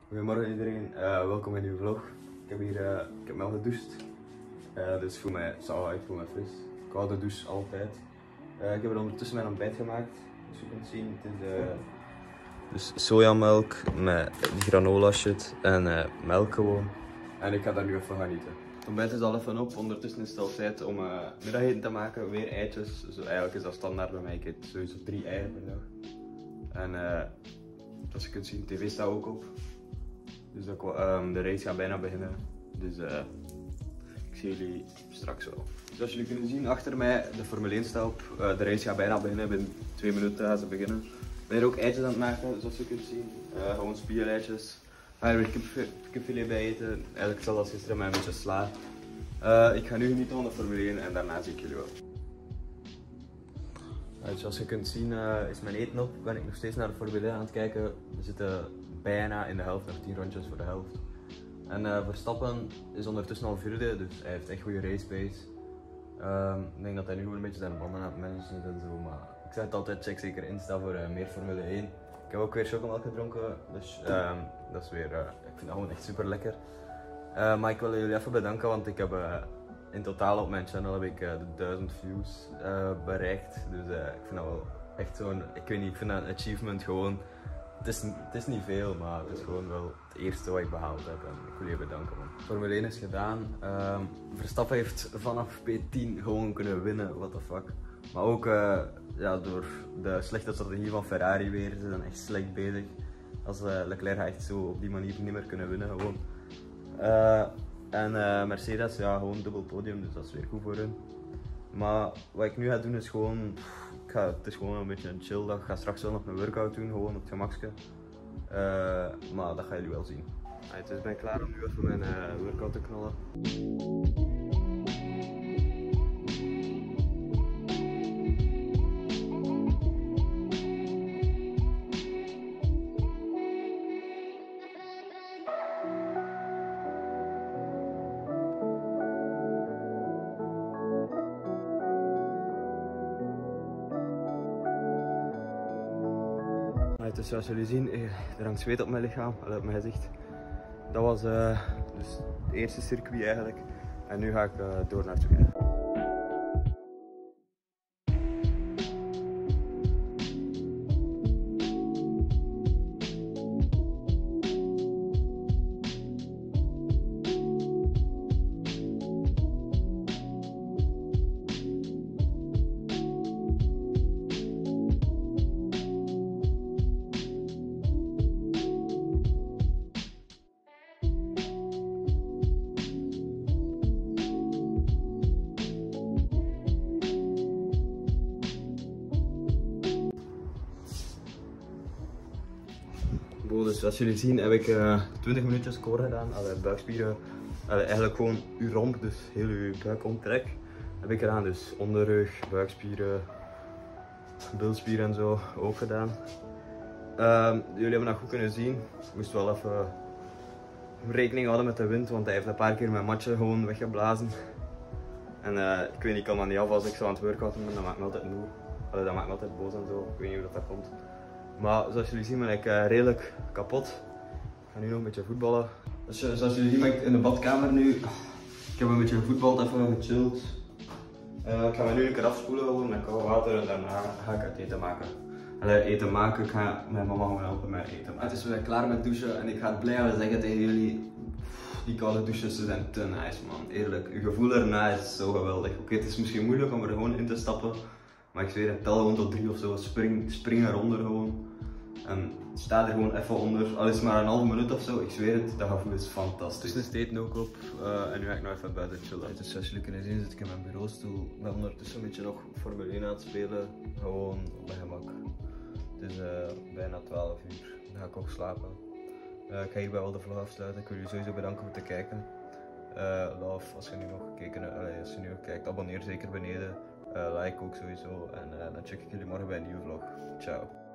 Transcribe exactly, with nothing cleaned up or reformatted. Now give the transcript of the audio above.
Goedemorgen iedereen, uh, welkom in een nieuwe vlog. Ik heb hier uh, ik heb me al gedoucht, uh, dus ik voel me zalig uit, ik voel me fris. Ik hou de douche altijd. Uh, ik heb er ondertussen mijn ontbijt gemaakt, dus je kunt zien, het is uh, dus sojamelk met granola shit en uh, melk gewoon. En ik ga daar nu even gaan eten. Het ontbijt is al even op, ondertussen is het al tijd om uh, middageten te maken, weer eitjes. Zo, eigenlijk is dat standaard bij mij, ik eet sowieso drie eieren per dag. En uh, zoals je kunt zien, tv staat ook op. Dus dat, um, de race gaat bijna beginnen. Dus uh, ik zie jullie straks wel. Zoals jullie kunnen zien achter mij, de Formule één staat op. Uh, de race gaat bijna beginnen, binnen twee minuten gaan ze beginnen. Ik ben er ook eitjes aan het maken, zoals je kunt zien. Uh, gewoon spiegeleitjes. Ga er weer kipfilet bij eten. Eigenlijk hetzelfde als gisteren, met een beetje sla. Uh, ik ga nu genieten van de Formule één en daarna zie ik jullie wel. Uh, zoals je kunt zien uh, is mijn eten op. Ben ik nog steeds naar de Formule één aan het kijken. We zitten bijna in de helft, nog tien rondjes voor de helft. En uh, Verstappen is ondertussen al vierde, dus hij heeft echt goede race pace. Um, ik denk dat hij nu gewoon een beetje zijn banden aan het managen is en zo, maar ik zeg het altijd, check zeker Insta voor uh, meer Formule één. Ik heb ook weer chocomelk gedronken, dus um, dat is weer, uh, ik vind dat gewoon echt super lekker. Uh, maar ik wil jullie even bedanken, want ik heb uh, in totaal op mijn channel heb ik uh, de duizend views uh, bereikt. Dus uh, ik vind dat wel echt zo'n, ik weet niet, ik vind dat een achievement gewoon. Het is, het is niet veel, maar het is gewoon wel het eerste wat ik behaald heb en ik wil je bedanken man. Formule één is gedaan. Um, Verstappen heeft vanaf P tien gewoon kunnen winnen, what the fuck. Maar ook uh, ja, door de slechte strategie van Ferrari weer, ze zijn echt slecht bezig. Als uh, Leclerc gaat echt zo op die manier niet meer kunnen winnen gewoon. Uh, en uh, Mercedes, ja gewoon dubbel podium, dus dat is weer goed voor hun. Maar wat ik nu ga doen is gewoon, ik ga, het is gewoon een beetje een chill dag. Ik ga straks wel nog een workout doen, gewoon op het gemakske. Uh, maar dat gaan jullie wel zien. Right, dus ik ben klaar om nu even mijn uh, workout te knallen. Dus zoals jullie zien, er hangt zweet op mijn lichaam, op mijn gezicht. Dat was uh, dus het eerste circuit eigenlijk. En nu ga ik uh, door naar Turkije. Dus zoals jullie zien heb ik uh, twintig minuutjes core gedaan, allee, buikspieren, allee, eigenlijk gewoon uw romp, dus heel uw buikomtrek heb ik gedaan, dus onderrug, buikspieren, bilspieren en zo ook gedaan. Uh, jullie hebben dat goed kunnen zien, ik moest wel even rekening houden met de wind, want hij heeft een paar keer mijn matje gewoon weggeblazen. En uh, ik weet niet, ik kan dat niet af als ik zo aan het workouten ben, dat maakt me altijd moe, allee, dat maakt me altijd boos en zo, ik weet niet hoe dat, dat komt. Maar zoals jullie zien ben ik uh, redelijk kapot. Ik ga nu nog een beetje voetballen. Dus, uh, zoals jullie zien ben ik in de badkamer nu. Ik heb een beetje gevoetbald, even gechilled. Uh, ik ga me nu een keer afspoelen gewoon met koud water en daarna ga ik het eten maken. Allee, eten maken, ik ga mijn mama gewoon helpen met eten maken. Het is weer klaar met douchen en ik ga het blijven zeggen tegen jullie. Die koude douches zijn te nice man, eerlijk. Je gevoel erna is zo geweldig. Oké, okay, het is misschien moeilijk om er gewoon in te stappen. Maar ik zweer, tel gewoon tot drie of zo, spring, spring eronder gewoon. En sta er gewoon even onder, al is het maar een halve minuut of zo, ik zweer het, dat gevoel is fantastisch. Dus de eten ook op uh, en nu ga ik nog even buiten chillen. Dus zoals jullie kunnen zien zit ik in mijn bureaustoel. Ik ben ondertussen een beetje nog Formule één aan het spelen, gewoon op mijn gemak. Het is uh, bijna twaalf uur, dan ga ik ook slapen. Uh, ik ga hierbij wel de vlog afsluiten, ik wil jullie sowieso bedanken voor het kijken. Uh, love, als je nu nog gekeken hebt, als je nu nog kijkt, abonneer zeker beneden. Uh, like ook sowieso en uh, dan check ik jullie morgen bij een nieuwe vlog. Ciao.